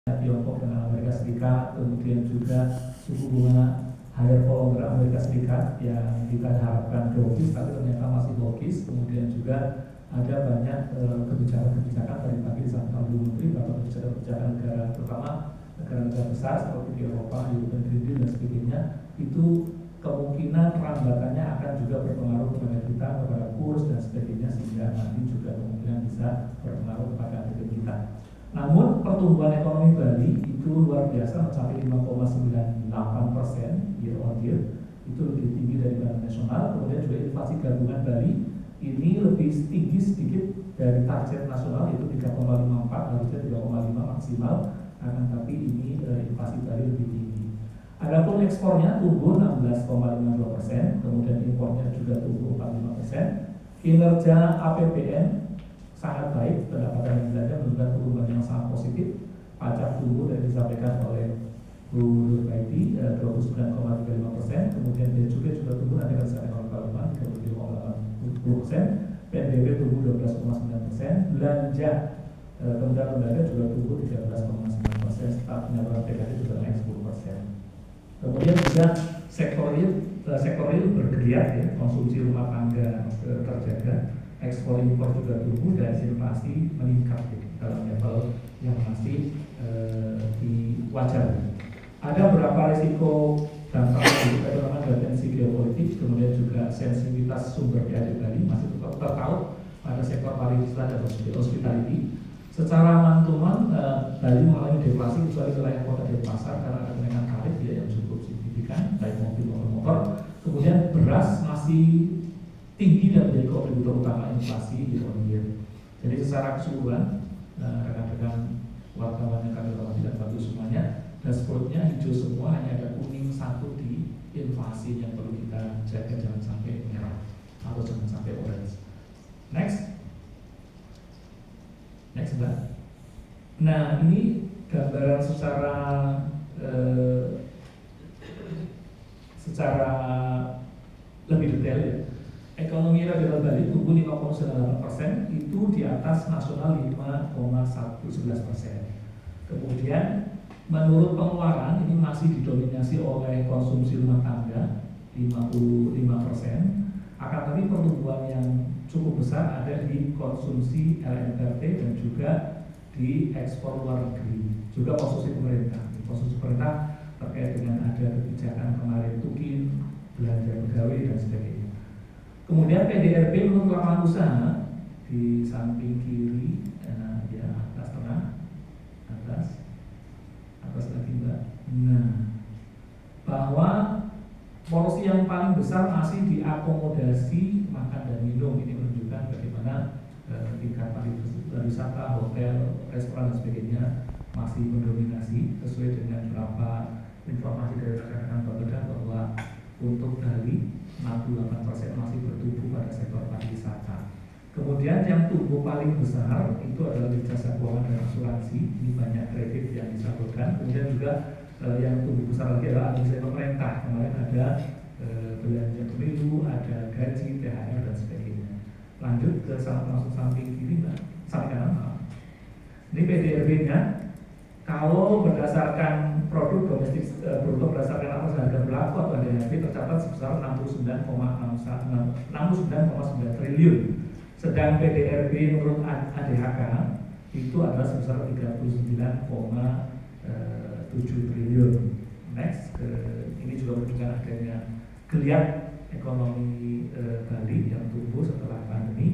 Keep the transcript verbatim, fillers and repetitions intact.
Tiongkok dengan Amerika Serikat, kemudian juga suku bunga higher for longer Amerika Serikat yang kita harapkan dovish tapi ternyata masih hawkish. Kemudian juga ada banyak kebijakan-kebijakan dari pagi disampaikan oleh Menteri atau kebijakan-kebijakan negara, terutama negara-negara besar seperti di Eropa, European Green Deal dan sebagainya, itu kemungkinan perambatannya akan juga berpengaruh kepada kita, kepada kurs dan sebagainya, sehingga nanti juga kemungkinan bisa berpengaruh kepada H D P kita. Namun pertumbuhan ekonomi Bali itu luar biasa, mencapai lima koma sembilan delapan persen year on year, itu lebih tinggi dari Bank Nasional. Kemudian juga inflasi gabungan Bali ini lebih tinggi sedikit dari target nasional, itu tiga koma lima empat, harusnya tiga koma lima maksimal, akan tapi ini eh, inflasi Bali lebih tinggi. Adapun ekspornya tumbuh enam belas koma lima dua persen, kemudian impornya juga tumbuh empat puluh lima persen. Kinerja A P B N sangat baik, pendapatan yang belanja menunjukkan perubahan yang sangat positif. Pajak tumbuh dan disampaikan oleh Bu Nurbaiti dua puluh sembilan koma tiga lima persen, kemudian bea cukai juga tumbuh, nanti akan disampaikan oleh Pak Lukman tiga puluh tiga koma delapan persen, P N B P tumbuh dua belas koma sembilan persen, belanja eh, kementerian lembaga juga tumbuh tiga belas koma sembilan persen, serta penyaluran P K T juga naik sepuluh persen. Kemudian juga sektor real, sektor real bergeliat ya, konsumsi rumah tangga eh, terjaga, ekspor impor juga tumbuh dan inflasi meningkat ya, dalam level yang masih eh, di wajar. Ada beberapa risiko dampak terutama dari tensi geopolitik, kemudian juga sensitivitas sumber daya Bali masih tetap terpaut pada sektor pariwisata dan hospitality. Secara mantuman eh, Bali mengalami deflasi kecuali wilayah kota Denpasar karena ada kenaikan tarif ya yang cukup signifikan baik mobil maupun motor. Kemudian beras masih tinggi dan menjadi kontributor utama inflasi year on year. Jadi secara keseluruhan rekan-rekan wartawan yang kami hormati dan bantu semuanya, dashboardnya hijau semua, hanya ada kuning satu di inflasi yang perlu kita jaga, jangan sampai merah atau jangan sampai orange. Next, next mbak. Nah ini gambaran secara eh, secara lebih detail ya. Ekonomi regional Bali tumbuh lima koma sembilan delapan persen, itu di atas nasional lima koma satu satu persen. Kemudian menurut pengeluaran ini masih didominasi oleh konsumsi rumah tangga lima puluh lima persen, akan tapi pertumbuhan yang cukup besar ada di konsumsi L N R T dan juga di ekspor luar negeri, juga konsumsi pemerintah. Konsumsi pemerintah terkait dengan ada kebijakan kemarin tukin, belanja pegawai dan sebagainya. Kemudian P D R B menurut lapangan usaha di samping kiri, nah, ya atas tengah, atas, atas lagi mbak. Nah, bahwa porsi yang paling besar masih diakomodasi makan dan minum. Ini menunjukkan bagaimana eh, tingkat pariwisata, hotel, restoran dan sebagainya masih mendominasi sesuai dengan beberapa informasi dari rekan-rekan Bapeda bahwa untuk Bali enam puluh delapan persen masih bertumbuh pada sektor pariwisata. Kemudian yang tumbuh paling besar itu adalah di jasa keuangan dan asuransi. Ini banyak kredit yang disalurkan. Kemudian juga eh, yang tumbuh besar lagi adalah administrasi pemerintah. Kemarin ada eh, belanja pemilu, ada gaji, T H R dan sebagainya. Lanjut ke langsung samping kiri, mbak, samping kanan. Maaf. Ini P D R B-nya. Kalau berdasarkan produk domestik eh, bruto berdasarkan atas harga berlaku atau H D H P tercatat sebesar enam puluh sembilan koma sembilan triliun. Sedang P D R B menurut A D H K itu adalah sebesar tiga puluh sembilan koma tujuh triliun. Next, eh, ini juga menunjukkan adanya geliat ekonomi eh, Bali yang tumbuh setelah pandemi.